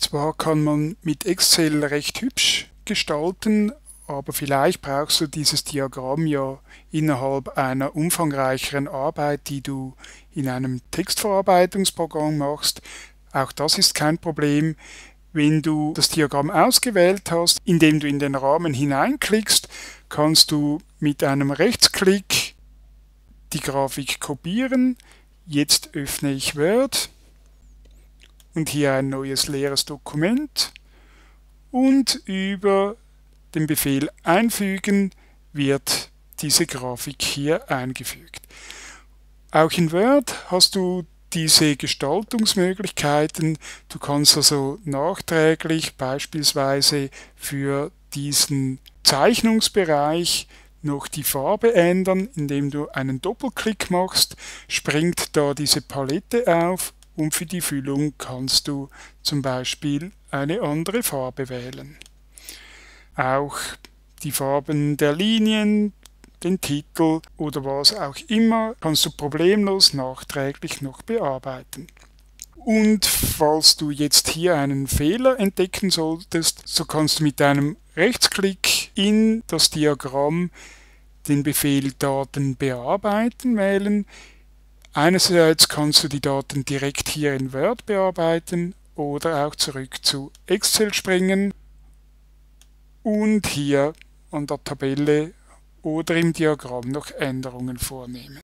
Zwar kann man mit Excel recht hübsch gestalten, aber vielleicht brauchst du dieses Diagramm ja innerhalb einer umfangreicheren Arbeit, die du in einem Textverarbeitungsprogramm machst. Auch das ist kein Problem. Wenn du das Diagramm ausgewählt hast, indem du in den Rahmen hineinklickst, kannst du mit einem Rechtsklick die Grafik kopieren. Jetzt öffne ich Word und hier ein neues leeres Dokument und über den Befehl Einfügen wird diese Grafik hier eingefügt. Auch in Word hast du diese Gestaltungsmöglichkeiten. Du kannst also nachträglich beispielsweise für diesen Zeichnungsbereich noch die Farbe ändern, indem du einen Doppelklick machst, springt da diese Palette auf und für die Füllung kannst du zum Beispiel eine andere Farbe wählen. Auch die Farben der Linien, den Titel oder was auch immer kannst du problemlos nachträglich noch bearbeiten. Und falls du jetzt hier einen Fehler entdecken solltest, so kannst du mit einem Rechtsklick in das Diagramm den Befehl Daten bearbeiten wählen. Einerseits kannst du die Daten direkt hier in Word bearbeiten oder auch zurück zu Excel springen und hier an der Tabelle oder im Diagramm noch Änderungen vornehmen.